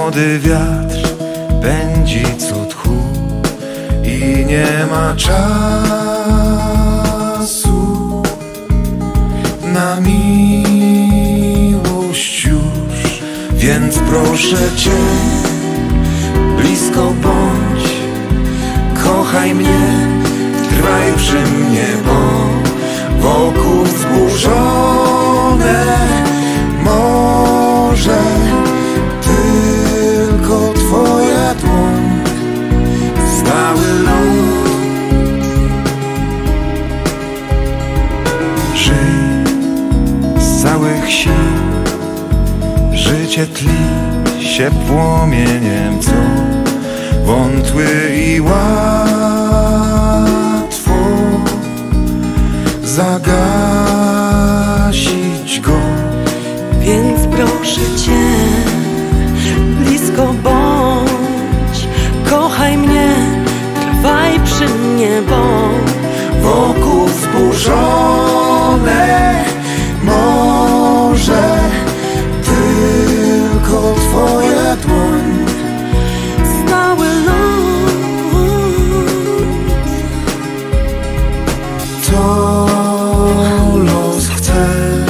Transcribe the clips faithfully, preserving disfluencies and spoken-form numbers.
Młody wiatr pędzi co tchu i nie ma czasu na miłość już. Więc proszę Cię, blisko bądź, kochaj mnie, trwaj przy mnie, bo wokół wzburzone morze tylko Twoja dłoń, stały ląd. Żyj z całych sił, życie tli się płomieniem, co wątły i łatwo zagasić go. Więc proszę Cię, blisko bądź, kochaj mnie, trwaj przy mnie, bo wokół wzburzone morze tylko Twoja dłoń, stały ląd. To los chce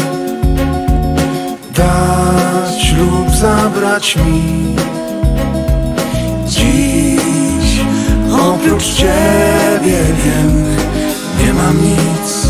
dać lub zabrać mi. Dziś oprócz Ciebie wiem, nie mam nic.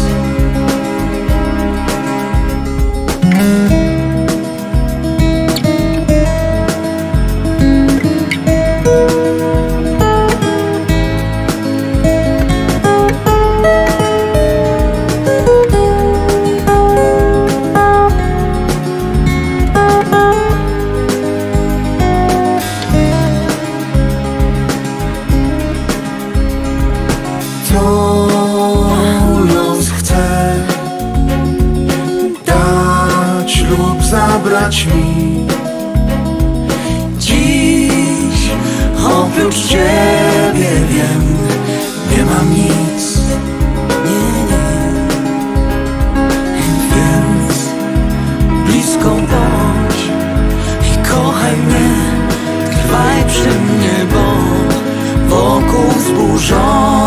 To los chce dać lub zabrać mi. Dziś oprócz Ciebie wiem, nie mam nic. Nie, nie. Więc blisko bądź I kochaj mnie, trwaj przy mnie, bo wokół wzburzone